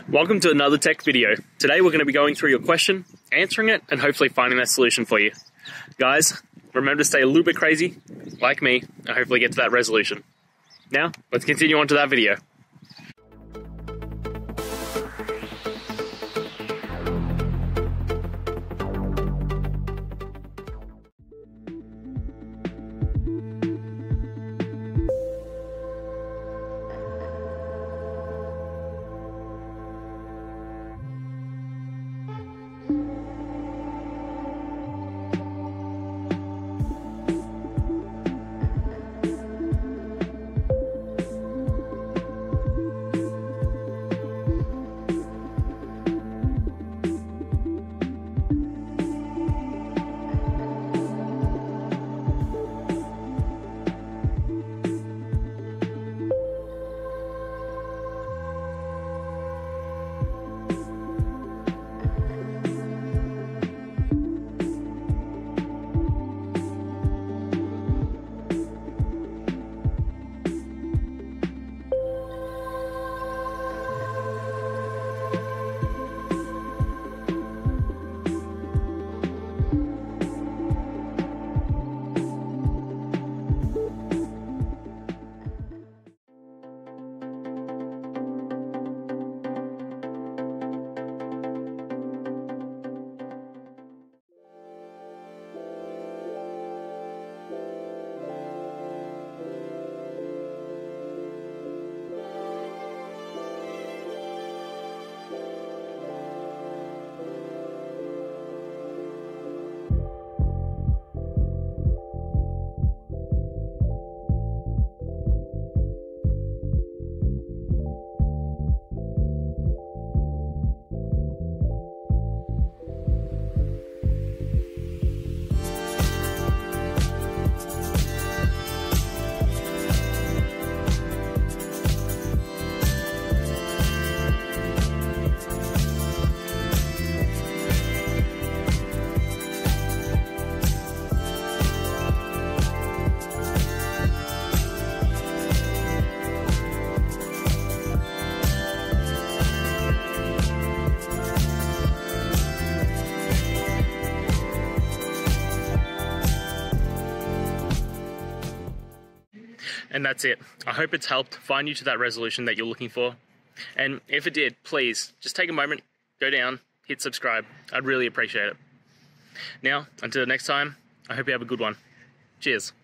Welcome to another tech video. Today we're going to be going through your question, answering it, and hopefully finding that solution for you. Guys, remember to stay a little bit crazy, like me, and hopefully get to that resolution. Now, let's continue on to that video. And that's it. I hope it's helped find you to that resolution that you're looking for. And if it did, please just take a moment, go down, hit subscribe. I'd really appreciate it. Now, until next time, I hope you have a good one. Cheers.